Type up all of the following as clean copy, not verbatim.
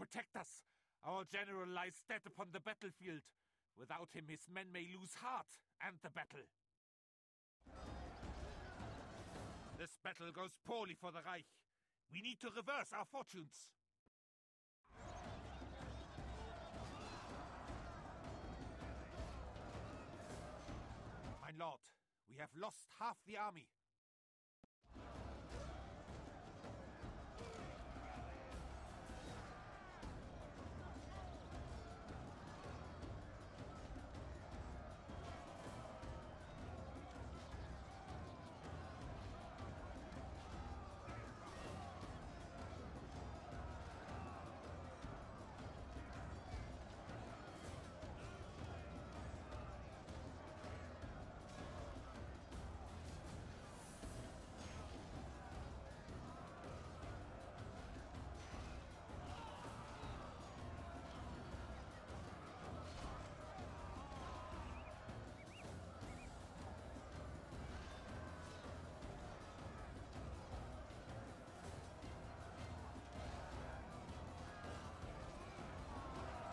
protect us. Our general lies dead upon the battlefield. Without him, his men may lose heart and the battle. This battle goes poorly for the Reich. We need to reverse our fortunes. My lord, we have lost half the army.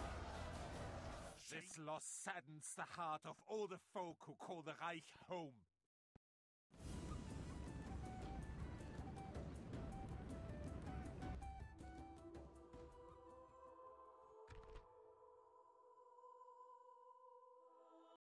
This loss saddens the heart of all the folk who call the Reich home.